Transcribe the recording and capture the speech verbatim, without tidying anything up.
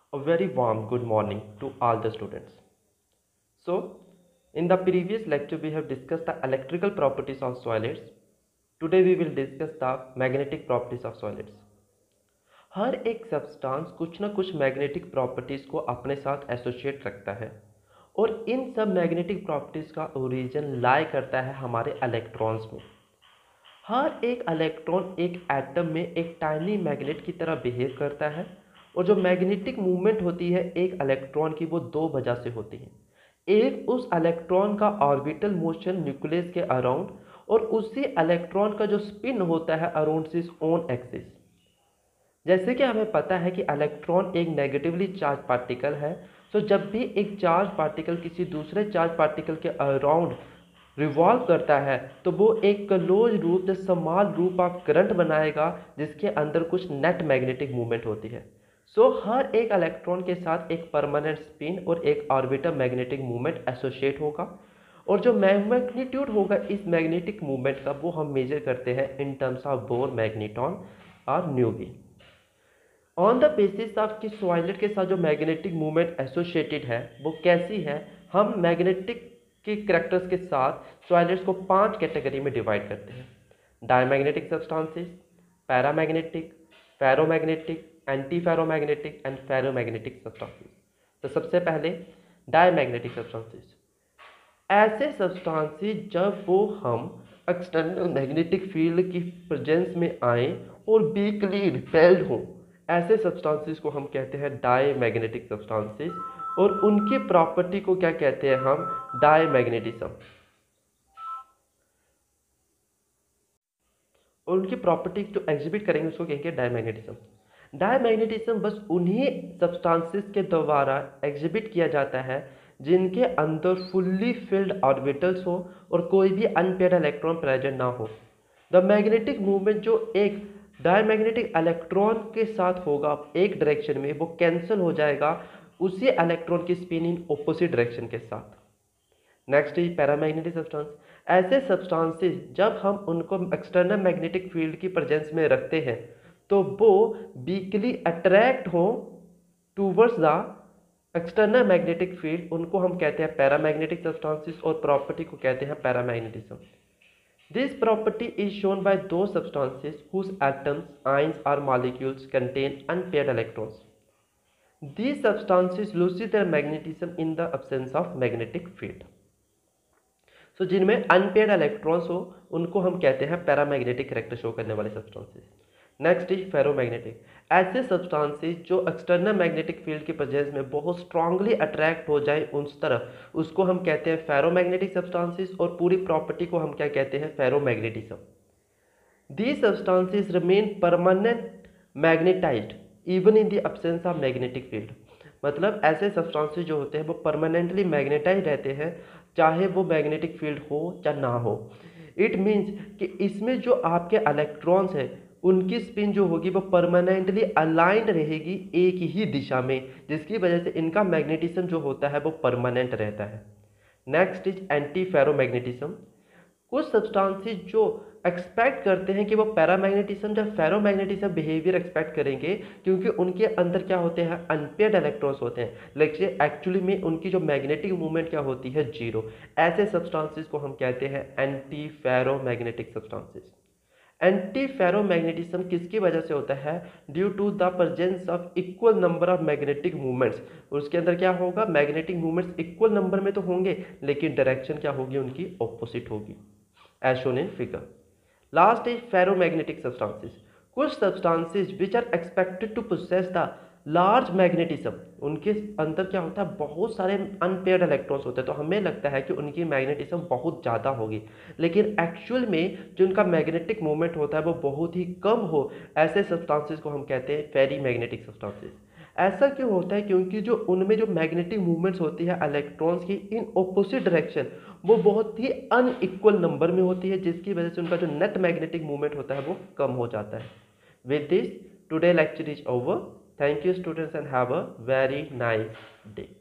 A very warm good morning to all the students. So, in the previous lecture we have discussed the electrical properties of solids. Today we will discuss the magnetic properties of solids. हर एक substance कुछ ना कुछ magnetic properties को अपने साथ associate रखता है और इन सब मैग्नेटिक प्रॉपर्टीज का ओरिजिन लाई करता है हमारे इलेक्ट्रॉन्स में। हर एक इलेक्ट्रॉन एक एटम में एक टाइनी मैग्नेट की तरह बिहेव करता है और जो मैग्नेटिक मूवमेंट होती है एक इलेक्ट्रॉन की वो दो वजह से होती है। एक उस इलेक्ट्रॉन का ऑर्बिटल मोशन न्यूक्लियस के अराउंड और उसी इलेक्ट्रॉन का जो स्पिन होता है अराउंड हिज ओन एक्सिस। जैसे कि हमें पता है कि इलेक्ट्रॉन एक नेगेटिवली चार्ज पार्टिकल है, तो जब भी एक चार्ज पार्टिकल किसी दूसरे चार्ज पार्टिकल के अराउंड रिवॉल्व करता है तो वो एक close loop small loop of current बनाएगा जिसके अंदर कुछ नेट मैग्नेटिक मूवमेंट होती है। सो so, हर एक इलेक्ट्रॉन के साथ एक परमानेंट स्पिन और एक ऑर्बिटल मैग्नेटिक मूवमेंट एसोसिएट होगा और जो मैग्नीट्यूड होगा इस मैग्नेटिक मूवमेंट का वो हम मेजर करते हैं in terms of Bohr magneton और न्यूबी। ऑन द बेसिस ऑफ कि सॉलिड के साथ जो मैग्नेटिक मूवमेंट एसोसिएटेड है वो कैसी है, हम मैग्नेटिक के करैक्टर्स के साथ सॉलिड्स को पांच कैटेगरी में डिवाइड करते हैं। Diamagnetic substances, paramagnetic, ferromagnetic, anti ferromagnetic and ferromagnetic substances. तो सबसे पहले डायमैग्नेटिक सब्सटेंसेस। ऐसे सब्सटेंसेस जब वो हम एक्सटर्नल मैग्नेटिक फील्ड की प्रेजेंस में आए और वीकली रिपेल्ड हों, ऐसे सब्सटेंसेस को हम कहते हैं डायमैग्नेटिक सब्सटेंसेस और उनकी प्रॉपर्टी को क्या कहते हैं हम, डायमैग्नेटिज्म। और उनकी प्रॉपर्टी जो एग्जिबिट करेंगे उसको कहेंगे डायमैग्नेटिज्म। डायमैग्नेटिज्म बस उन्हीं सब्सटेंसेस के द्वारा एग्जिबिट किया जाता है जिनके अंदर फुल्ली फिल्ड ऑर्बिटल्स हो और कोई भी अनपेयर्ड इलेक्ट्रॉन प्रेजेंट ना हो। द मैग्नेटिक मूवमेंट जो एक डायमैग्नेटिक इलेक्ट्रॉन के साथ होगा एक डायरेक्शन में वो कैंसिल हो जाएगा उसी इलेक्ट्रॉन की स्पिन इन ऑपोजिट डायरेक्शन के साथ। Next is paramagnetic substance. ऐसे सब्सटेंसेस जब हम उनको एक्सटर्नल मैग्नेटिक फील्ड की प्रेजेंस में रखते हैं तो वो वीकली अट्रैक्ट हो towards the external magnetic field, उनको हम कहते हैं पैरामैग्नेटिक सब्सटेंसेस और प्रॉपर्टी को कहते हैं paramagnetism. This property is shown by those substances whose atoms, ions or molecules contain unpaired electrons. These substances lose their magnetism in the absence of magnetic field. So, जिनमें unpaired electrons हो उनको हम कहते हैं paramagnetic character show करने वाले substances. Next is ferromagnetic. ऐसे substances जो एक्सटर्नल मैग्नेटिक फील्ड की प्रेजेंस में बहुत स्ट्रांगली अट्रैक्ट हो जाए उस तरफ उसको हम कहते हैं फेरोमैग्नेटिक सब्सटेंसेस और पूरी प्रॉपर्टी को हम क्या कहते हैं, ferromagnetism. These substances remain permanent magnetized even in the absence of magnetic field. मतलब ऐसे सब्सटेंसेस जो होते हैं वो परमानेंटली मैग्नेटाइज रहते हैं चाहे वो मैग्नेटिक फील्ड हो या ना हो। इट मीन्स कि इसमें जो आपके इलेक्ट्रॉन्स हैं उनकी स्पिन जो होगी वो परमानेंटली अलाइंड रहेगी एक ही दिशा में, जिसकी वजह से इनका मैग्नेटिज्म जो होता है वो परमानेंट रहता है। Next is anti ferromagnetism. कुछ सब्सटेंसेस जो एक्सपेक्ट करते हैं कि वो पैरामैग्नेटिज्म या फेरोमैग्नेटिज्म बिहेवियर एक्सपेक्ट करेंगे क्योंकि उनके अंदर क्या होते हैं, अनपेयर्ड इलेक्ट्रॉन्स होते हैं, लेकिन एक्चुअली में उनकी जो मैग्नेटिक मूवमेंट क्या होती है, जीरो। ऐसे सब्सटेंसेस को हम कहते हैं anti ferromagnetic substances. Anti ferromagnetism किसकी वजह से होता है, due to the presence of equal number of magnetic movements. उसके अंदर क्या होगा, मैग्नेटिक मूवमेंट्स इक्वल नंबर में तो होंगे लेकिन डायरेक्शन क्या होगी उनकी ऑपोजिट होगी, as shown in figure. Last is ferromagnetic substances. कुछ substances which are expected to possess the large magnetism, उनके अंदर क्या होता है, बहुत सारे अनपेयर्ड इलेक्ट्रॉन्स होते हैं तो हमें लगता है कि उनकी मैग्नेटिज्म बहुत ज़्यादा होगी, लेकिन एक्चुअल में जो उनका मैग्नेटिक मूवमेंट होता है वो बहुत ही कम हो। ऐसे सब्सटेंसेस को हम कहते हैं फेरी मैग्नेटिक सब्सटेंसेस। ऐसा क्यों होता है, क्योंकि जो उनमें जो मैग्नेटिक मूवमेंट्स होती है इलेक्ट्रॉन्स की इन ऑपोजिट डायरेक्शन वो बहुत ही अनइक्वल नंबर में होती है, जिसकी वजह से उनका जो नेट मैग्नेटिक मूवमेंट होता है वो कम हो जाता है। With this today lecture is over. Thank you students and have a very nice day.